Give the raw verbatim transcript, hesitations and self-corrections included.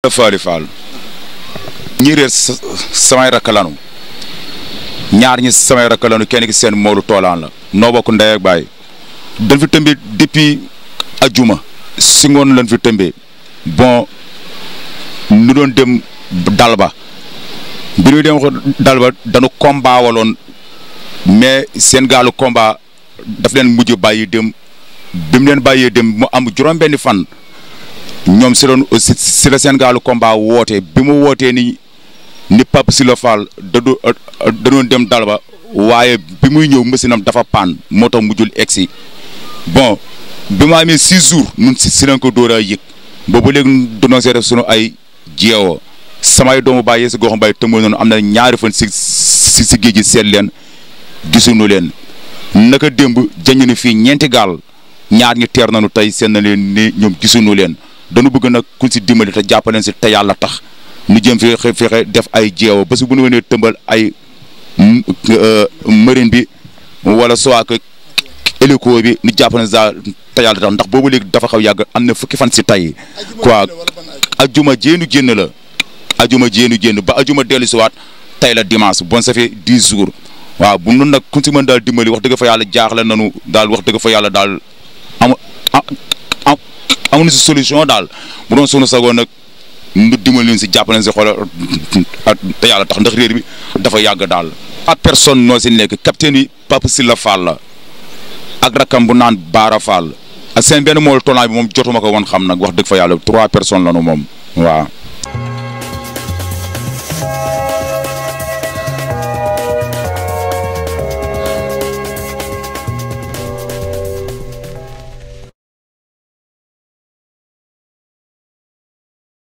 Faali Fall ñi réer samay rakk lanu ñaar ñi samay rakk lanu kenn ki seen moolu toolaan la noo bokk ndey ak baay dañ fi tëmbee depuis ajuma si ngoon lañ fi tëmbee bon nu doon dem dalba bi ñu dem dalba dañu combat waloon mais seen gaalu combat daf leen mujj bàyyi dem bi mu leen bàyyee dem mu am juróom-benni fan ñoom si doon si la seen gaalu combat woote bi mu wootee ni ni Pape Sylla Fall da doon dem dalba waaye bi muy ñëw masinam dafa paan moo tax mujjul egsi bon bi ma amee six jours nun si si lañ ko door a yëg boobu léegi doon see def sunu ay jeewoo samay doomu bàyyee si goxam bàyyi tëmba noonu am na ñaari fan si si si géej gi seet leen gisuñu leen naka démb jañu ni fii ñeenti gaal ñaar ñi teer nañu tey seen na leen ni ñoom gisuñu leen dañu bëgg nag ku si dimbali te jàppaleen si te yàlla tax nu jëm fi fexe def ay jeewo ba si bu nu weenee tëmbal ay marine bi wala soit que hélico bi nu jàppaleen sa te yàlla tax ndax boobu léegi dafa xaw yàgg am na fukki fan si tey quoi ajuma jéenu jénn la ajuma jéenu jénn ba ajuma dellu si waat tey la dimanche bon ça fait dix jours waaw bu nun nag ku si mën daal dimbali wax dëgg fa yàlla jaaxle nanu daal wax dëgg fa yàlla daal am amuñu si solution daal bu doon sunu sagoon nag nu dimbali leen si jàppale si xoolal te yàlla tax ndax réer bi dafa yàgg daal. quatre personnes noo si nekk capitaine yi Pape Sylla Fall la ak rakam bu naan Baara Fall ak seen benn mool tollaa bi moom jotuma ko woon xam nag wax dëgg fa yàlla trois personnes la nu moom waaw.